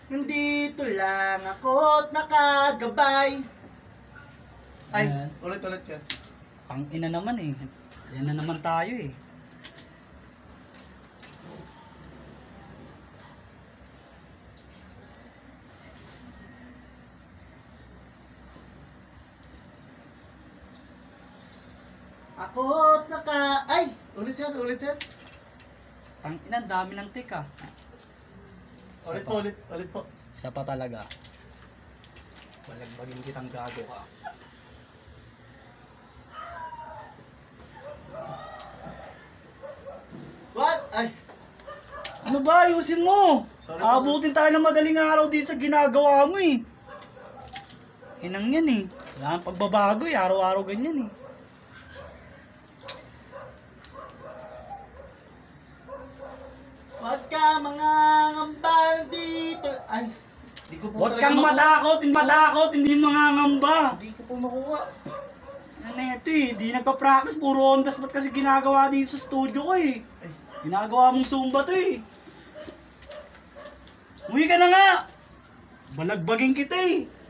Nandito lang ako't nakagabay. Ay, Ayan. ulit-ulit ka. Ang ina naman eh. Yan na naman tayo eh. Ako't naka... Ay! Ulit sir, ulit sir. Ang ina, dami ng tika. Ulit po, ulit po. Isa pa talaga. Balagbagin kitang gago ka. What? Ay! Ano ba? Ayusin mo! Sorry po, Abutin tayo ng madaling araw dito sa ginagawa mo eh. Inang yan eh. Wala kang pagbabago eh. Araw-araw ganyan eh. Huwag ka mga ngamba nandito. Ay! Di ko po Huwag talaga kang makuha. matakot, hindi mangangamba. Di ko po makuha. Ano na ito eh, di nagpa-practice, puro on the spot kasi ginagawa dito sa studio ko eh. Ay. Ginagawa mong Zumba to eh. Uwi ka na nga! Balagbagin kita eh.